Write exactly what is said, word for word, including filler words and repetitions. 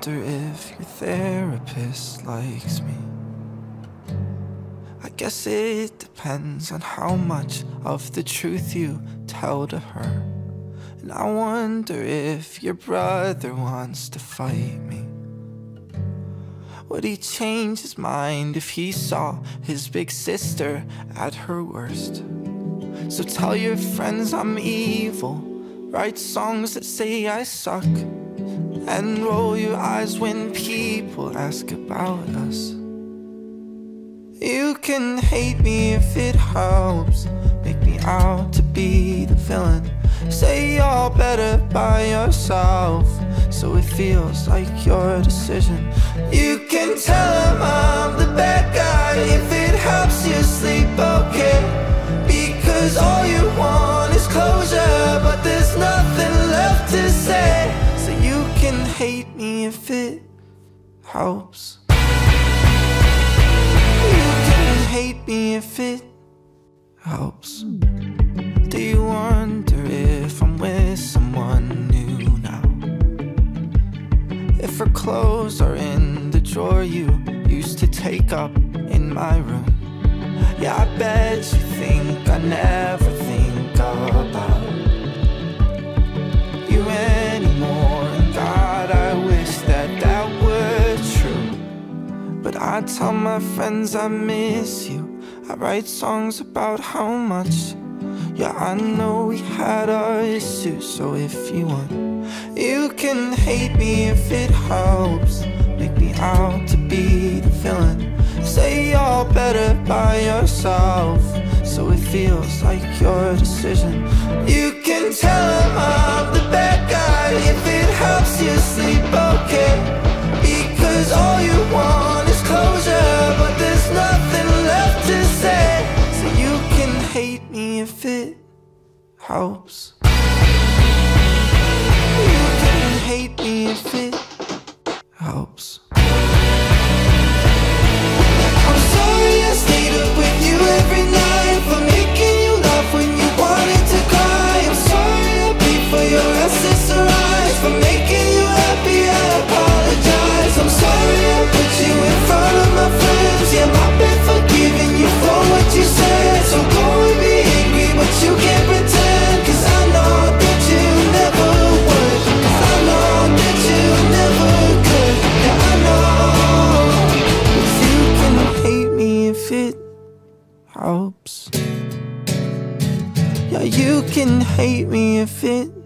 wonder if your therapist likes me. I guess it depends on how much of the truth you tell to her. And I wonder if your brother wants to fight me. Would he change his mind if he saw his big sister at her worst? So tell your friends I'm evil, write songs that say I suck, and roll your eyes when people ask about us. You can hate me if it helps, make me out to be the villain. Say you're better by yourself, so it feels like your decision. You can tell him I'm the bad guy if it helps you sleep okay, because all you want is closure, but there's nothing left to say. So you can hate me if it helps. You can hate me if it helps. Do you wonder if I'm with someone new now? If her clothes are in the drawer you used to take up in my room? Yeah, I bet you think I never think about you anymore. And God, I wish that that were true. But I tell my friends I miss you. I write songs about how much. Yeah, I know we had our issues, so if you want, you can hate me if it helps, make me out to be the villain. Say you're better by yourself, so it feels like your decision. You can tell him I'm the bad guy if it helps you sleep okay, because all you want is closure, but there's nothing left to say. So you can hate me if it helps. You can hate me if it helps. I'm sorry I stayed up with you every night, for making you laugh when you wanted to cry. I'm sorry I paid for your accessories, for making you happy. I apologize. I'm sorry I put you in front of my friends. Yeah, my bad for giving you for what you said. So go and be angry, but you can't pretend, 'cause I know that you never would, 'cause I know that you never could. Yeah, I know. But you can hate me if it helps. Yeah, you can hate me if it